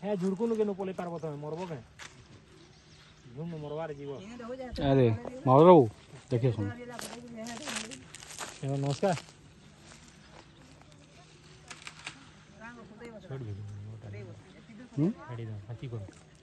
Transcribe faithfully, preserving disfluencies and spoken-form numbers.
है जुड़कुन के नो पले पारबो तमे मरबो के झुम मरवार जीवो अरे मारो देखिए सुन नमस्कार छोड़ दे हम्म हाथी करो